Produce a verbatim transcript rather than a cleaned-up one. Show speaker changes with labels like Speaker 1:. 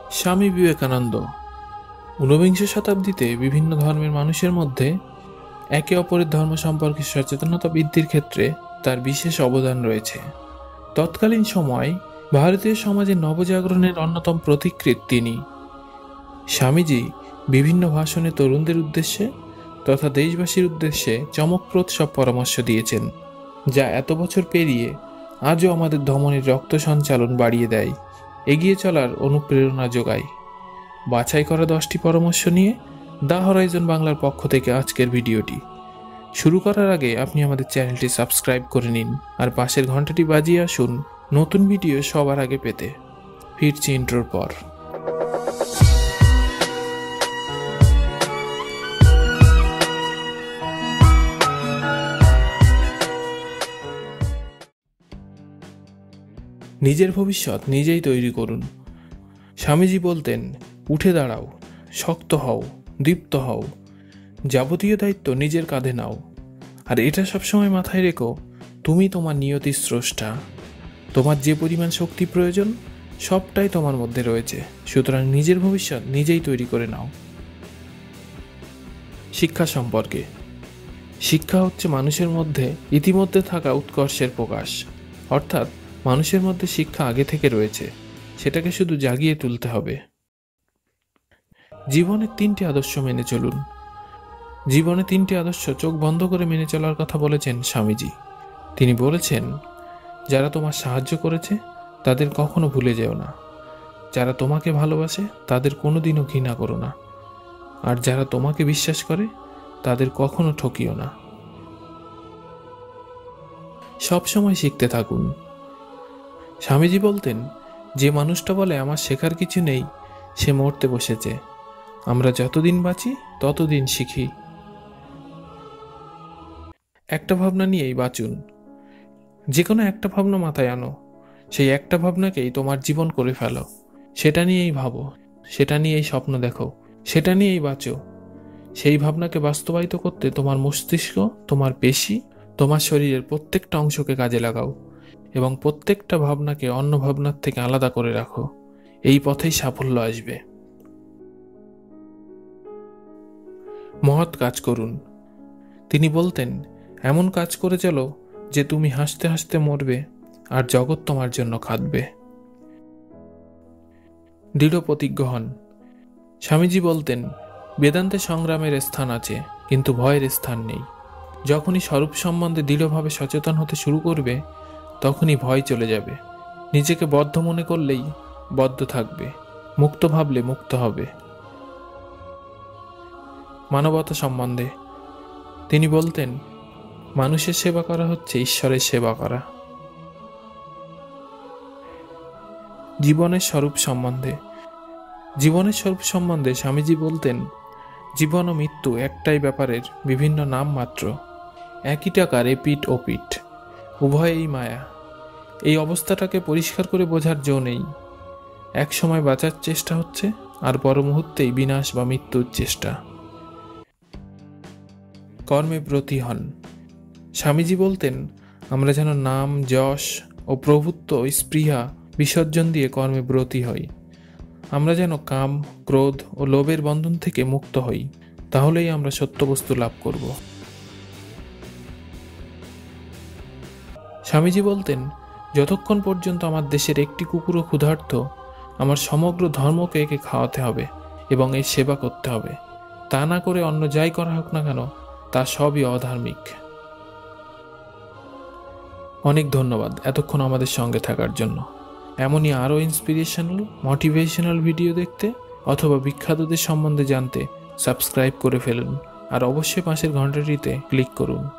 Speaker 1: স্বামী বিবেকানন্দ ঊনবিংশ শতাব্দীতে বিভিন্ন ধর্মের মানুষের মধ্যে একে অপরের ধর্ম সম্পর্কে সচেতনতা বৃদ্ধির ক্ষেত্রে তার বিশেষ অবদান রয়েছে। তৎকালীন সময় ভারতীয় সমাজের নবজাগরণের অন্যতম প্রতিকৃত তিনি। স্বামীজি বিভিন্ন ভাষণে তরুণদের উদ্দেশ্যে তথা দেশবাসীর উদ্দেশ্যে চমকপ্রদ সব পরামর্শ দিয়েছেন, যা এত বছর পেরিয়ে আজও আমাদের ধমনীর রক্ত সঞ্চালন বাড়িয়ে দেয়, এগিয়ে চলার অনুপ্রেরণা যোগায়। বাছাই করা দশটি পরামর্শ নিয়ে দ্য হরাইজন বাংলার পক্ষ থেকে আজকের ভিডিওটি শুরু করার আগে আপনি আমাদের চ্যানেলটি সাবস্ক্রাইব করে নিন আর পাশের ঘন্টাটি বাজিয়ে আসুন নতুন ভিডিও সবার আগে পেতে। ফিরছি ইন্ট্রোর পর। নিজের ভবিষ্যৎ নিজেই তৈরি করুন। স্বামীজি বলতেন, উঠে দাঁড়াও, শক্ত হও, দীপ্ত হও, যাবতীয় দায়িত্ব নিজের কাঁধে নাও। আর এটা সবসময় মাথায় রেখো, তুমি তোমার নিয়তির স্রষ্টা। তোমার যে পরিমাণ শক্তি প্রয়োজন সবটাই তোমার মধ্যে রয়েছে, সুতরাং নিজের ভবিষ্যৎ নিজেই তৈরি করে নাও। শিক্ষা সম্পর্কে। শিক্ষা হচ্ছে মানুষের মধ্যে ইতিমধ্যে থাকা উৎকর্ষের প্রকাশ, অর্থাৎ মানুষের মধ্যে শিক্ষা আগে থেকে রয়েছে, সেটাকে শুধু জাগিয়ে তুলতে হবে। জীবনের তিনটি আদর্শ মেনে চলুন। জীবনে তিনটি আদর্শ চোখ বন্ধ করে মেনে চলার কথা বলেছেন স্বামীজি। তিনি বলেছেন, যারা তোমার সাহায্য করেছে তাদের কখনো ভুলে যেও না, যারা তোমাকে ভালোবাসে তাদের কোনোদিনও ঘৃণা করো না, আর যারা তোমাকে বিশ্বাস করে তাদের কখনো ঠকিও না। সবসময় শিখতে থাকুন। স্বামীজি বলতেন, যে মানুষটা বলে আমার শেখার কিছু নেই সে মরতে বসেছে। আমরা যতদিন বাঁচি ততদিন শিখি। একটা ভাবনা নিয়েই বাঁচুন। যে কোনো একটা ভাবনা মাথায় আনো, সেই একটা ভাবনাকেই তোমার জীবন করে ফেলো। সেটা নিয়েই ভাবো, সেটা নিয়েই স্বপ্ন দেখো, সেটা নিয়েই বাঁচো। সেই ভাবনাকে বাস্তবায়িত করতে তোমার মস্তিষ্ক, তোমার পেশি, তোমার শরীরের প্রত্যেকটা অংশকে কাজে লাগাও এবং প্রত্যেকটা ভাবনাকে অন্য ভাবনার থেকে আলাদা করে রাখো। এই পথেই সাফল্য আসবে। মহৎ কাজ করুন। তিনি বলতেন, এমন কাজ করে চলো যে তুমি হাসতে হাসতে মরবে আর জগৎ তোমার জন্য কাঁদবে। দৃঢ় প্রতিজ্ঞ হন। স্বামীজি বলতেন, বেদান্তে সংগ্রামের স্থান আছে কিন্তু ভয়ের স্থান নেই। যখনই স্বরূপ সম্বন্ধে দৃঢ়ভাবে সচেতন হতে শুরু করবে তখনই ভয় চলে যাবে। নিজেকে বদ্ধ মনে করলেই বদ্ধ থাকবে, মুক্ত ভাবলে মুক্ত হবে। মানবতা সম্বন্ধে তিনি বলতেন, মানুষের সেবা করা হচ্ছে ঈশ্বরের সেবা করা। জীবনের স্বরূপ সম্বন্ধে জীবনের স্বরূপ সম্বন্ধে স্বামীজি বলতেন, জীবন ও মৃত্যু একটাই ব্যাপারের বিভিন্ন নাম মাত্র, একই টাকার এপিঠ ও পিঠ, উভয়েই মায়া। এই অবস্থাটাকে পরিষ্কার করে বোঝার জো নেই। এক সময় বাঁচার চেষ্টা হচ্ছে আর পর মুহূর্তেই বিনাশ বা মৃত্যুর চেষ্টা। কর্মে ব্রতী হন। স্বামীজি বলতেন, আমরা যেন নাম, যশ ও প্রভুত্ব স্পৃহা বিসর্জন দিয়ে কর্মে ব্রতী হই। আমরা যেন কাম, ক্রোধ ও লোভের বন্ধন থেকে মুক্ত হই, তাহলেই আমরা সত্য বস্তু লাভ করব। স্বামীজি বলতেন, যতক্ষণ পর্যন্ত আমার দেশের একটি কুকুরও ক্ষুধার্ত, আমার সমগ্র ধর্মকে একে খাওয়াতে হবে এবং এর সেবা করতে হবে। তা না করে অন্য যাই করা হোক না কেন তা সবই অধার্মিক। অনেক ধন্যবাদ এতক্ষণ আমাদের সঙ্গে থাকার জন্য। এমনই আরও ইন্সপিরেশনাল, মোটিভেশনাল ভিডিও দেখতে অথবা বিখ্যাতদের সম্বন্ধে জানতে সাবস্ক্রাইব করে ফেলুন আর অবশ্যই পাশের ঘন্টাটিতে ক্লিক করুন।